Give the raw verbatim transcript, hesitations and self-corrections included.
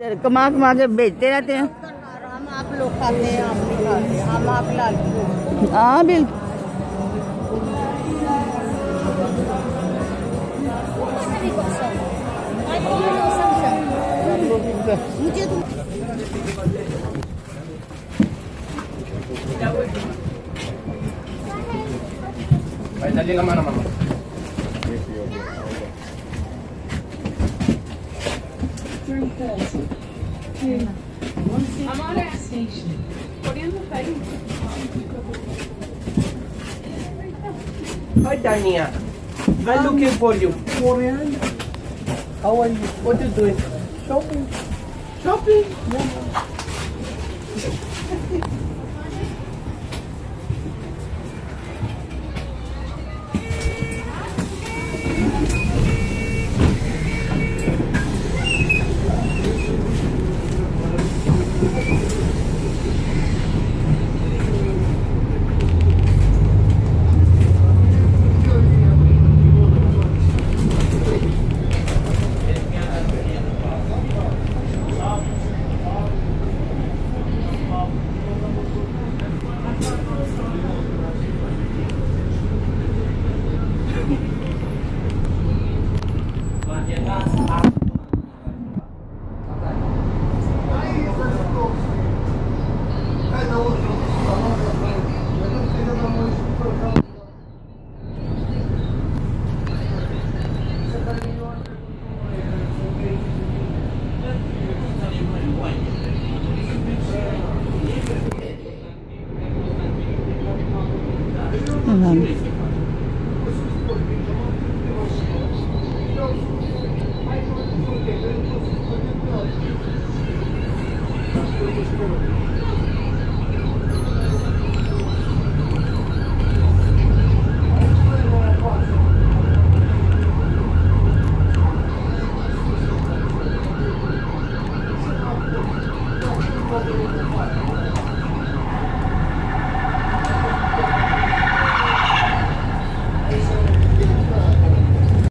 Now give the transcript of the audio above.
कमा कमा के बेचते रहते हैं। हम आप लोग खाते हैं, हम नहीं खाते, हम आप लालची। हाँ बिल्कुल। मुझे तो Vai dali la mano, mamma. I'm on a station. Hi, Dania. I'm looking for you. Korean? How are you? What are you doing? Shopping. Shopping? Yeah. Mm-hmm.